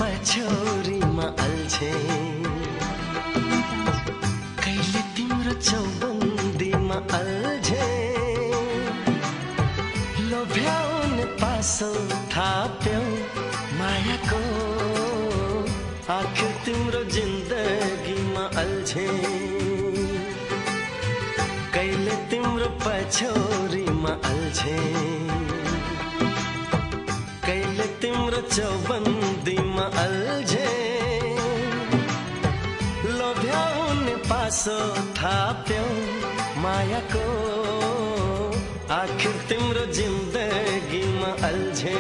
पछौरीमा अल्झे, कहिले तिम्रो चौबन्दीमा अल्झे, लोभ्याउने पासो थाप्यौ मायाको, आखिर तिम्रो जिन्दगीमा अल्झे, कहिले तिम्रो पछौरीमा अल्झे, कहिले तिम्रो चौबन्दीमा अल्झे, लोभ्याउने पासो थाप्यौ मायाको, आखिर तिम्रो जिन्दगीमा अल्झे।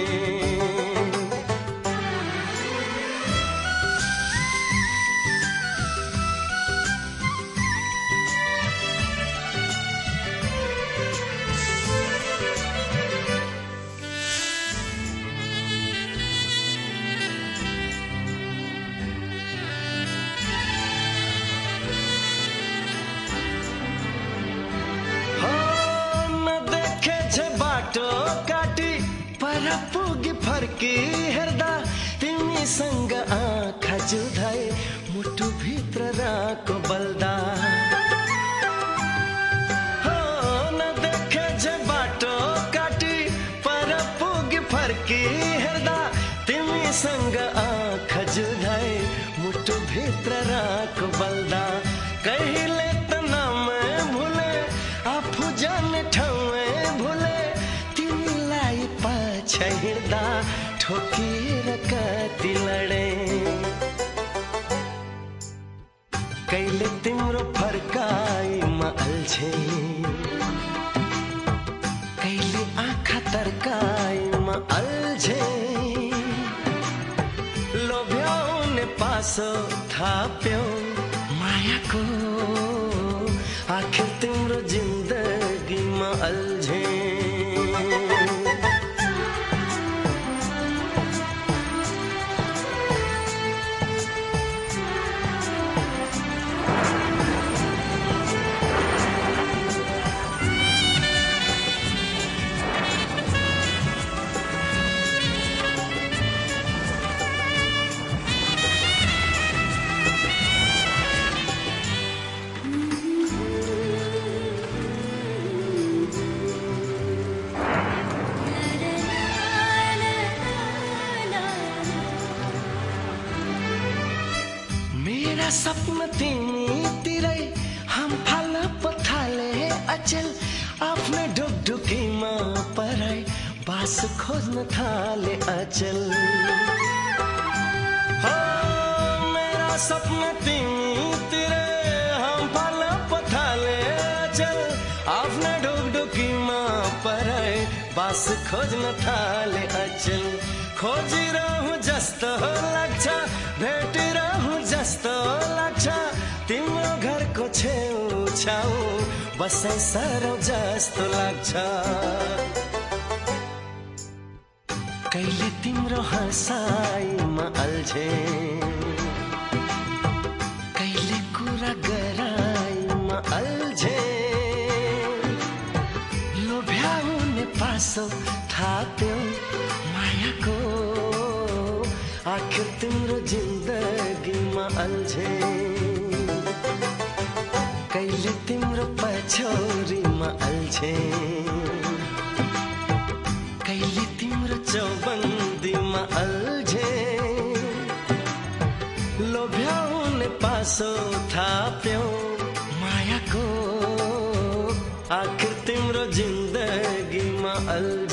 बाटो काटी पर पुगी फर्की हेर्दा तिमीसँग आँखा जुधाए मुटु भित्र राको बल्दा, हो नदेखे जे बाटो काटी पर पुगी फर्की हेर्दा तिमीसँग आँखा जुधाए मुटु भित्र राको बल्दा, कहिले त नाम भुले आफू जाने ठाउँ भुले, तिमीलाई पछि हिँड्दा ठोकिएर कति लडे, कहिले तिम्रो फर्काइमा अल्झे, कहिले आँखा तर्काइमा अल्झे, लोभ्याउने पासो थाप्यौ मायाको, आखिर तिम्रो जिन्दगीमा अल्झे। मेरा सपना तिमीतिरै हम फाल्न पथाले अचेल, आफ्नै ढुकढुकीमा पराई बास खोज्न थाले अचेल, हो मेरा सपना तिमीतिरै हम फाल्न पथाले अचेल, आफ्नै ढुकढुकीमा पराई बास खोज्न थाले अचेल, खोजिरहँ जस्तो लाग्छ भेटिरहँ जस्तो लाग्छ, तिम्रो घरको छेउछाउ बसाइ सरौ जस्तो लाग्छ, कहिले तिम्रो हँसाइमा अल्झे, कहिले कुरा गराइमा अल्झे, लोभ्याउने पासो थाप्यौ मायाको, आखिर तिम्रो जिन्दगीमा अल्झे, कहिले तिम्रो पछौरीमा अल्झे, कहिले तिम्रो चौबन्दीमा अल्झे, लोभ्याउने पासो थाप्यौ मायाको, आखिर तिम्रो जिन्दगीमा अल्झे।